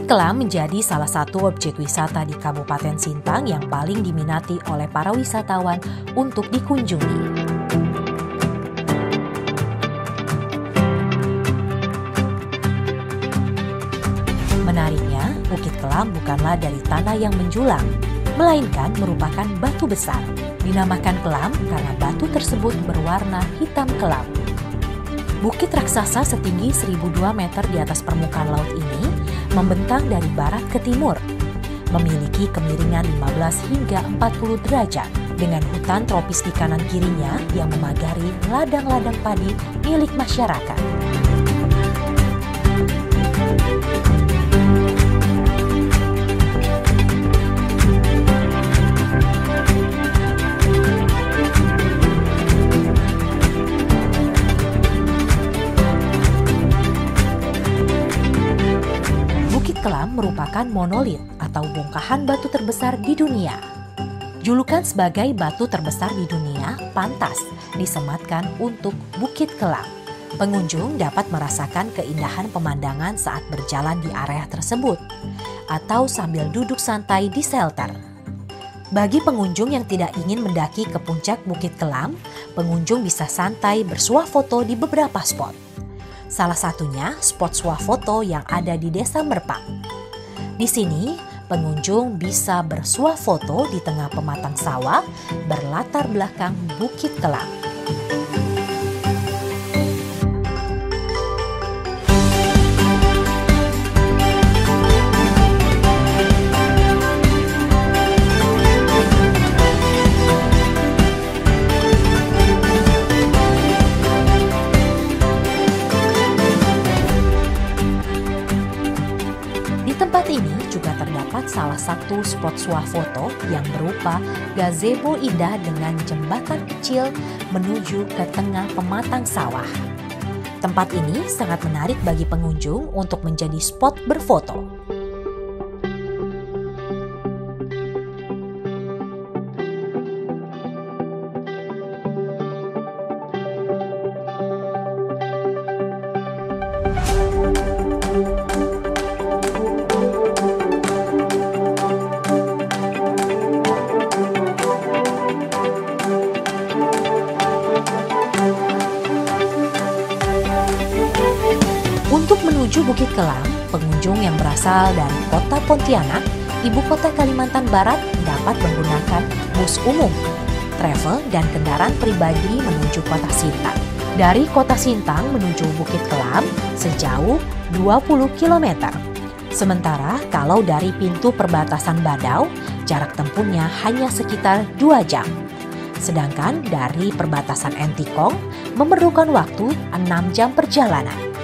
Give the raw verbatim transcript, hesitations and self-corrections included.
Bukit Kelam menjadi salah satu objek wisata di Kabupaten Sintang yang paling diminati oleh para wisatawan untuk dikunjungi. Menariknya, Bukit Kelam bukanlah dari tanah yang menjulang, melainkan merupakan batu besar. Dinamakan kelam karena batu tersebut berwarna hitam kelam. Bukit raksasa setinggi seribu dua meter di atas permukaan laut ini membentang dari barat ke timur, memiliki kemiringan lima belas hingga empat puluh derajat, dengan hutan tropis di kanan kirinya yang memagari ladang-ladang padi milik masyarakat. Kelam merupakan monolit atau bongkahan batu terbesar di dunia. Julukan sebagai batu terbesar di dunia pantas disematkan untuk Bukit Kelam. Pengunjung dapat merasakan keindahan pemandangan saat berjalan di area tersebut atau sambil duduk santai di shelter. Bagi pengunjung yang tidak ingin mendaki ke puncak Bukit Kelam, pengunjung bisa santai bersuah foto di beberapa spot. Salah satunya spot swafoto yang ada di Desa Merpang. Di sini, pengunjung bisa bersuah foto di tengah pematang sawah berlatar belakang Bukit Kelam. Di tempat ini juga terdapat salah satu spot swafoto yang berupa gazebo indah dengan jembatan kecil menuju ke tengah pematang sawah. Tempat ini sangat menarik bagi pengunjung untuk menjadi spot berfoto. Untuk menuju Bukit Kelam, pengunjung yang berasal dari kota Pontianak, ibu kota Kalimantan Barat, dapat menggunakan bus umum, travel, dan kendaraan pribadi menuju kota Sintang. Dari kota Sintang menuju Bukit Kelam sejauh dua puluh kilometer. Sementara kalau dari pintu perbatasan Badau, jarak tempuhnya hanya sekitar dua jam. Sedangkan dari perbatasan Entikong memerlukan waktu enam jam perjalanan.